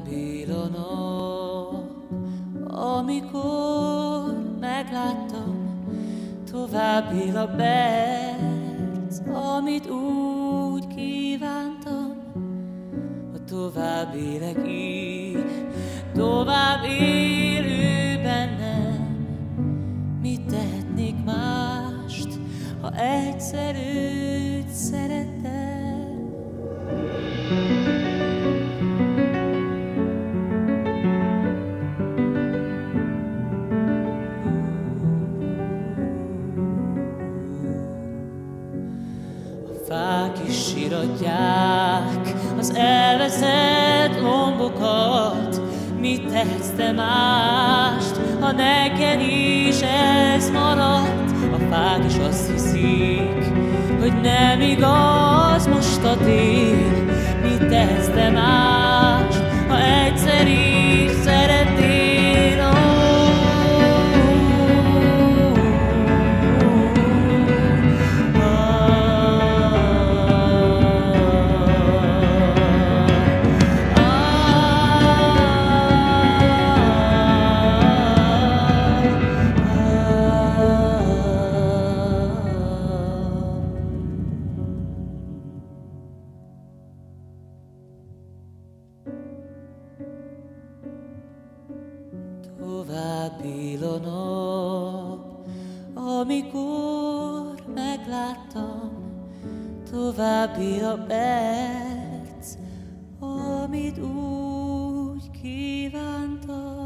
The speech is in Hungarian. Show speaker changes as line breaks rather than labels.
További a nap, amikor megláttam, további a perc, amit úgy kívántam. Ha tovább élek így, tovább élő bennem, mit tehetnék mást, ha egyszer őt szerettem? Fák is síratják az elveszett lombokat. Mit tehetsz te mást, ha neked is ez maradt? A fák is azt hiszik, hogy nem igaz most a tél. Mit tehetsz te mást, ha egyszer is szeretnél? További a nap, amikor megláttam, további a perc, amit úgy kívántam.